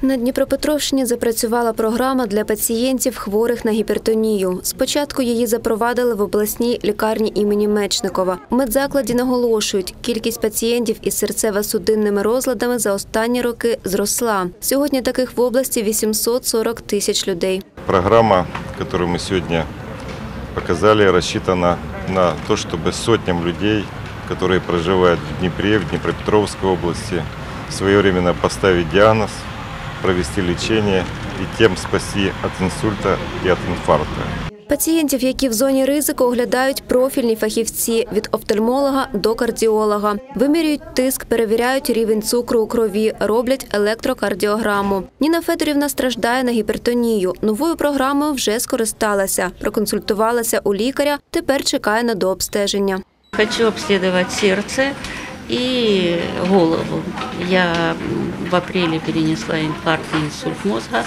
На Дніпропетровщині запрацювала програма для пацієнтів, хворих на гіпертонію. Спочатку її запровадили в обласній лікарні імені Мечникова. В медзакладі наголошують, кількість пацієнтів із серцево-судинними розладами за останні роки зросла. Сьогодні таких в області 840 тисяч людей. Програма, яку ми сьогодні показали, розрахована на те, щоб сотням людей, які проживають в Дніпрі, в Дніпропетровській області, своєвременно поставити діагноз, провести лечение и тем спасти от инсульта и от инфаркта. Пацієнтів, які в зоні ризику, оглядають профільні фахівці – від офтальмолога до кардіолога. Вимірюють тиск, перевіряють рівень цукру у крові, роблять електрокардіограму. Ніна Федорівна страждає на гіпертонію. Новою програмою вже скористалася. Проконсультувалася у лікаря, тепер чекає на дообстеження. Хочу обследовать сердце и голову. Я в апреле перенесла инфаркт и инсульт мозга.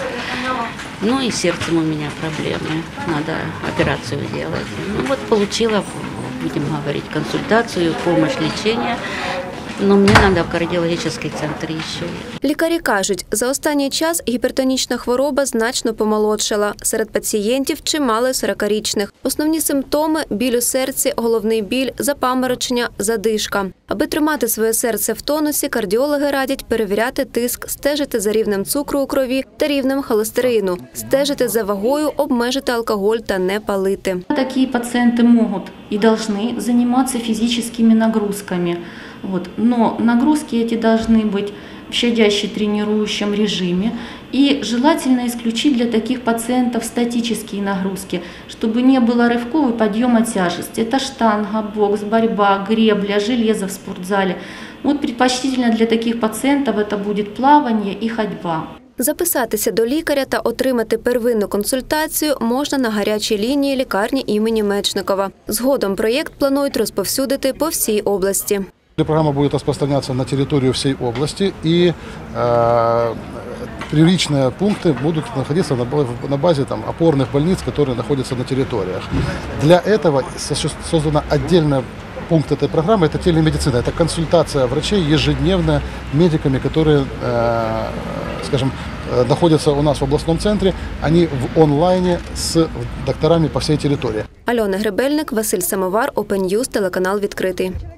Ну и с сердцем у меня проблемы. Надо операцию делать. Ну вот получила, будем говорить, консультацию, помощь, лечение. Но мені треба в кардіологічний центр ще. Лікарі кажуть, за останній час гіпертонічна хвороба значно помолодшала. Серед пацієнтів чимало 40-річних. Основні симптоми – біль у серці, головний біль, запаморочення, задишка. Аби тримати своє серце в тонусі, кардіологи радять перевіряти тиск, стежити за рівнем цукру у крові та рівнем холестерину, стежити за вагою, обмежити алкоголь та не палити. Такі пацієнти можуть і повинні займатися фізичними нагрузками. Но нагрузки эти должны быть в щадяще тренирующем режиме. И желательно исключить для таких пациентов статические нагрузки, чтобы не было рывков и подъема тяжести. Это штанга, бокс, борьба, гребля, железо в спортзале. Предпочтительно для таких пациентов это будет плавание и ходьба. Записатися до лікаря та отримати первинну консультацію можна на гарячій лінії лікарні імені Мечникова. Згодом проєкт планують розповсюдити по всій області. Программа будет распространяться на территорию всей области, и первичные пункты будут находиться на базе опорных больниц, которые находятся на территориях. Для этого создана отдельная пункт этой программы – это телемедицина, это консультация врачей ежедневно медиками, которые, скажем, находятся у нас в областном центре, они в онлайне с докторами по всей территории. Альона Гребельник, Василь Самовар, Open News, телеканал «Відкритий».